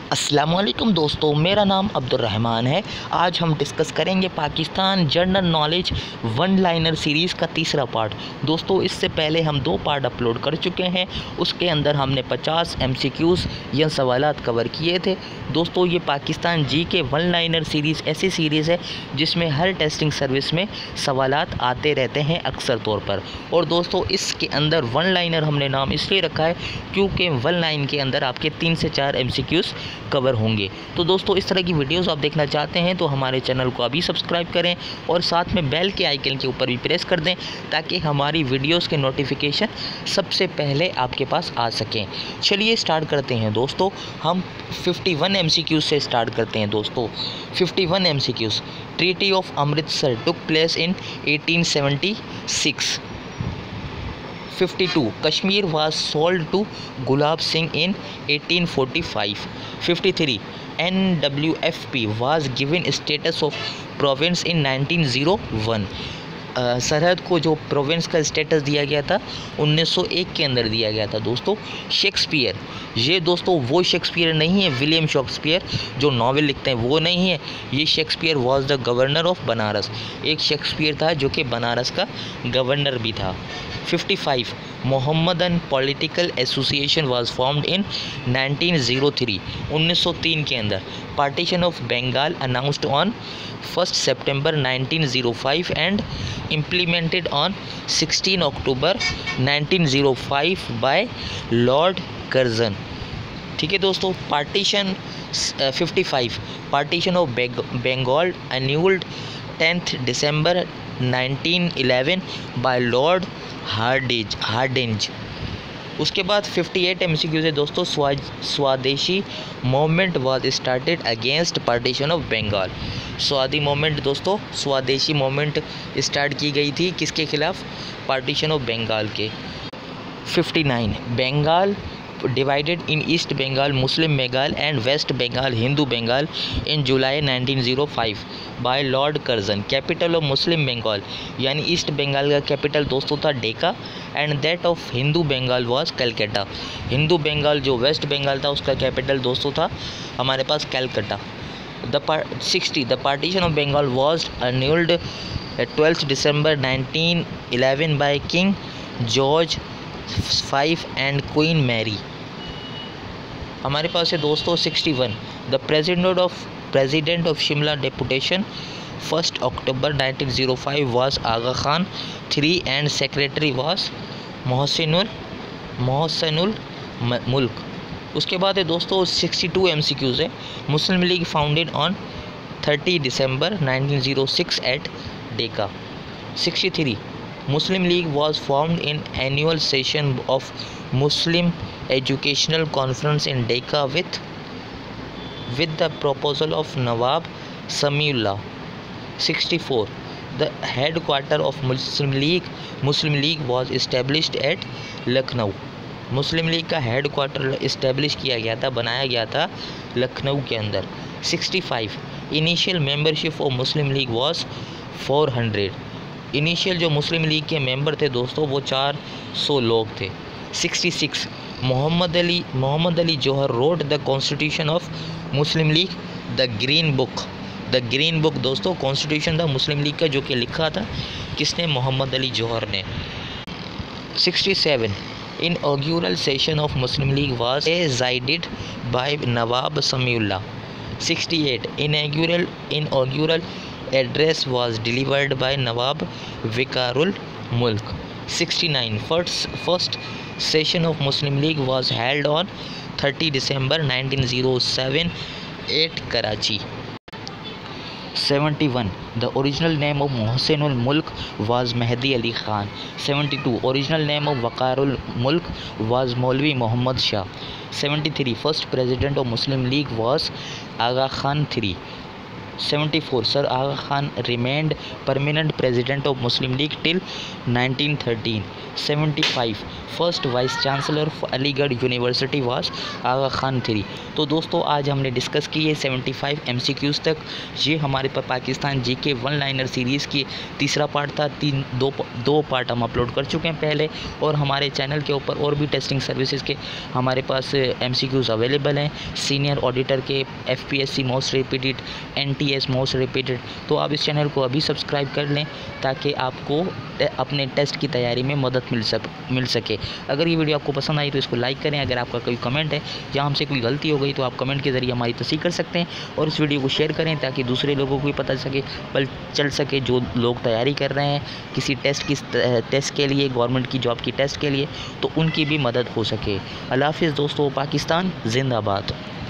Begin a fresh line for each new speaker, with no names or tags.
अस्सलामुअलैकुम दोस्तों, मेरा नाम अब्दुल रहमान है। आज हम डिस्कस करेंगे Pakistan general knowledge one liner series का तीसरा पार्ट। दोस्तों, इससे पहले हम 2 पार्ट अपलोड कर चुके हैं। उसके अंदर हमने 50 MCQs या सवालात कवर किए थे। दोस्तों, ये Pakistan G K one liner series ऐसी सीरीज़ है जिसमें हर टेस्टिंग सर्विस में सवालात आते रहते हैं अक्सर तौर पर। और दोस्तों, इसके अंदर वन लाइनर हमने नाम इसलिए रखा है क्योंकि वन लाइन के अंदर आपके 3 से 4 MCQs कवर होंगे। तो दोस्तों, इस तरह की वीडियोस आप देखना चाहते हैं तो हमारे चैनल को अभी सब्सक्राइब करें और साथ में बेल के आइकन के ऊपर भी प्रेस कर दें ताकि हमारी वीडियोस के नोटिफिकेशन सबसे पहले आपके पास आ सकें। चलिए स्टार्ट करते हैं दोस्तों। हम 51 MCQs से स्टार्ट करते हैं दोस्तों। 51 MCQs। Treaty of Amritsar took place in 1876। 52. Kashmir was sold to Gulab Singh in 1845. 53. NWFP was given status of province in 1901. सरहद को जो प्रोविंस का स्टेटस दिया गया था 1901 के अंदर दिया गया था दोस्तों। शेक्सपियर, ये दोस्तों वो शेक्सपियर नहीं है विलियम शेक्सपियर जो नावल लिखते हैं, वो नहीं है। ये Shakespeare was the governor of Banaras. एक शेक्सपियर था जो कि बनारस का गवर्नर भी था। 55. Mohammedan political association was formed in 1903। 1903 के अंदर। Partition of Bengal announced on 1 September 1905 and implemented on 16 October 1905 by Lord Curzon. ठीक है दोस्तों। Partition 55. Partition of Bengal annulled 10 December 1911 by Lord Hardinge. उसके बाद 58 MCQ है दोस्तों। Swadeshi movement was started against partition of Bengal. Swadeshi movement दोस्तों, स्वदेशी मूवमेंट स्टार्ट की गई थी किसके खिलाफ? पार्टीशन ऑफ बंगाल के। 59. Bengal divided in East Bengal Muslim Bengal and West Bengal Hindu Bengal in July 1905 by Lord Curzon। Capital of Muslim Bengal यानी ईस्ट बंगाल का capital दोस्तों था Dhaka and that of Hindu Bengal was Calcutta. Hindu Bengal जो वेस्ट बंगाल था उसका कैपिटल दोस्तों था हमारे पास Calcutta. 60. The partition of Bengal was annulled 12 December 1911 by King George V and Queen Mary। हमारे पास है दोस्तों 61. The president of Shimla deputation 1 October 1905 was Aga Khan 3 and secretary was Mohsinul Mulk. उसके बाद है दोस्तों 62 MCQs है। Muslim League founded on 30 December 1906 at Dhaka. 63. Muslim League was formed in annual session of Muslim Educational Conference in Dhaka with the proposal of Nawab Samiullah। 64. The headquarter of Muslim League was established at Lucknow। Muslim League का headquarter establish किया गया था, बनाया गया था लखनऊ के अंदर। 65. Initial membership of Muslim League was 400। Initial जो मुस्लिम लीग के मेंबर थे दोस्तों वो 400 लोग थे। 66. Mohammad Ali Jauhar wrote the constitution of Muslim League the green book दोस्तों कॉन्स्टिट्यूशन था मुस्लिम लीग का जो कि लिखा था किसने? मोहम्मद अली जौहर ने। 67. Inaugural session of Muslim League was presided by Nawab Samiullah। 68. Inaugural address was delivered by Nawab Vikarul Mulk। 69. First session of Muslim League was held on 30 December 1907 at Karachi। 71. The original name of Mohsinul Mulk was Mehdi Ali Khan। 72. Original name of Wakarul Mulk was Maulvi Muhammad Shah। 73. First president of Muslim League was Aga Khan III। 74. Sir Aga Khan remained permanent president of Muslim League till 1913। 75 first vice chancellor of Aligarh university was Aga Khan 3। तो दोस्तों आज हमने discuss की है 75 MCQs तक। ये हमारे Pakistan GK one liner series की तीसरा पार्ट था। दो पार्ट हम अपलोड कर चुके हैं पहले, और हमारे चैनल के ऊपर और भी टेस्टिंग सर्विसेज के हमारे पास MCQs अवेलेबल हैं। सीनियर ऑडिटर के, FPSC most repeated, NTS most repeated. तो आप इस चैनल को अभी सब्सक्राइब कर लें ताकि आपको अपने टेस्ट की तैयारी में मदद मिल सके। अगर ये वीडियो आपको पसंद आई तो इसको लाइक करें। अगर आपका कोई कमेंट है या हमसे कोई गलती हो गई तो आप कमेंट के ज़रिए हमारी तस्दीक कर सकते हैं, और इस वीडियो को शेयर करें ताकि दूसरे लोगों को भी पता चल सके जो लोग तैयारी कर रहे हैं किसी टेस्ट के लिए, गवर्नमेंट की जॉब की टेस्ट के लिए, तो उनकी भी मदद हो सके। अल्लाह हाफ़िज़ दोस्तों, पाकिस्तान जिंदाबाद।